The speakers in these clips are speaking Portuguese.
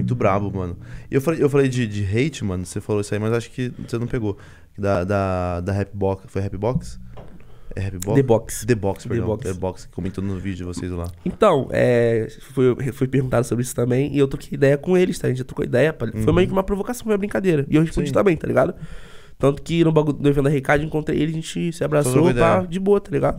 muito brabo, mano. E eu falei de hate, mano, você falou isso aí, mas acho que você não pegou. Da Rapbox, foi Rapbox? É Rapbox? The Box. Perdão. The Box, que comentou no vídeo de vocês lá. Então, foi perguntado sobre isso também e eu troquei ideia com eles, tá? A gente já trocou ideia. Foi meio que uma provocação, foi uma brincadeira. E eu respondi também, tá ligado? Tanto que no evento da Recado, encontrei ele, a gente se abraçou, de boa, tá ligado?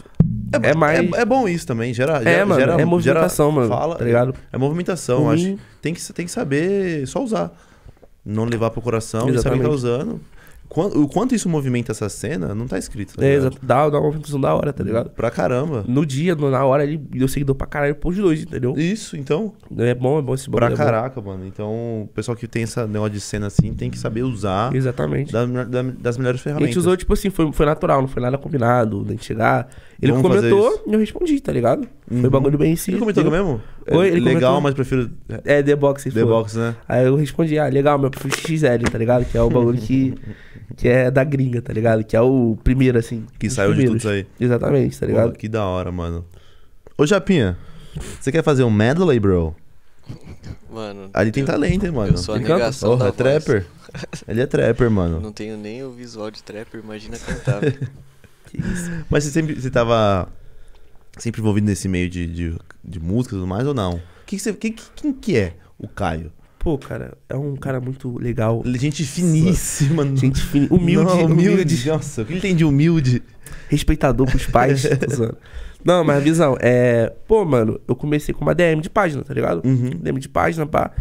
É bom isso também, gera é movimentação, mano, fala, tá ligado? É movimentação, acho. Tem que saber só usar. Não levar pro coração e saber que tá usando. O quanto isso movimenta essa cena, não tá escrito. Tá exato. Dá uma movimentação da hora, tá ligado? Pra caramba. No dia, na hora, ele deu seguidor pra caralho por de dois, entendeu? Isso, então. É bom esse bagulho. Pra caraca, mano. Então, o pessoal que tem esse negócio de cena assim tem que saber usar. Exatamente. Das melhores ferramentas. A gente usou, tipo assim, foi natural, não foi nada combinado, da gente chegar. Ele comentou e eu respondi, tá ligado? Foi bagulho bem simples. Ele comentou mesmo? Oi, ele legal, comentou. mas prefiro... The Box, The Box, né? Aí eu respondi, legal, meu prefiro XL, tá ligado? Que é o bagulho que é da gringa, tá ligado? Que é o primeiro, assim. Que saiu de tudo isso aí. Exatamente, tá ligado? Pô, que da hora, mano. Ô, Japinha, você quer fazer um medley, bro? Mano... Ali tem talento, hein, mano? Eu sou a negação da é trapper. Ele é trapper, mano. Não tenho nem o visual de trapper, imagina cantar. Que isso. Mas você tava sempre envolvido nesse meio de música e tudo mais, ou não? Quem que é o Caio? Pô, cara, é um cara muito legal. Gente finíssima. Gente finíssima. Humilde. Nossa, o que ele tem de humilde? Respeitador pros pais. Não, mas a visão Pô, mano, eu comecei com uma DM de página, tá ligado? DM de página, pá.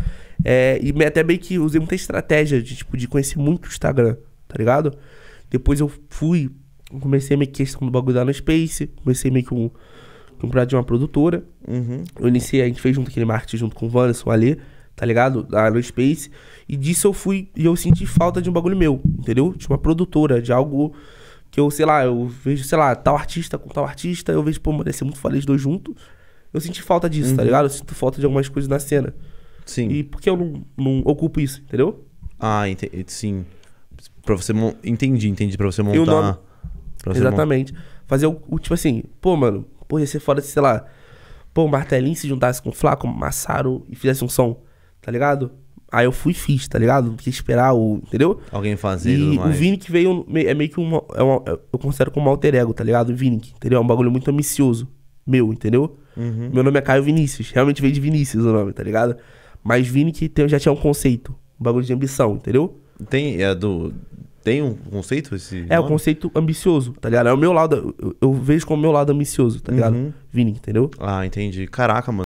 E até meio que usei muita estratégia de conhecer muito o Instagram, tá ligado? Depois eu comecei meio que questão do bagulho da No Space. Comecei meio que comprar de uma produtora. Eu iniciei, a gente fez junto aquele marketing junto com o Wanderson ali, tá ligado? Da No Space. E disso eu senti falta de um bagulho meu, entendeu? De uma produtora, de algo que eu vejo, tal artista com tal artista. Eu vejo, pô, mano, ia ser muito foda eles dois juntos. Eu senti falta disso, tá ligado? Eu sinto falta de algumas coisas na cena. Sim. E por que eu não ocupo isso, entendeu? Sim. Pra você... Entendi. Pra você montar... E o nome... Exatamente. Fazer o tipo assim, pô, mano, ia ser foda se, o Martelinho se juntasse com o Flaco, com o Massaro e fizesse um som, tá ligado? Aí eu fui e fiz, tá ligado? Não quis esperar entendeu? Alguém fazer e o Vini que veio é meio que eu considero como um alter ego, tá ligado? O Vini, entendeu? É um bagulho muito ambicioso, meu, entendeu? Meu nome é Caio Vinícius, realmente veio de Vinícius o nome, tá ligado? Mas Vini que já tinha um conceito, um bagulho de ambição, entendeu? Tem um conceito esse o conceito ambicioso, tá ligado? É o meu lado, eu vejo como o meu lado ambicioso, tá ligado? Vini, entendeu? Entendi. Caraca, mano.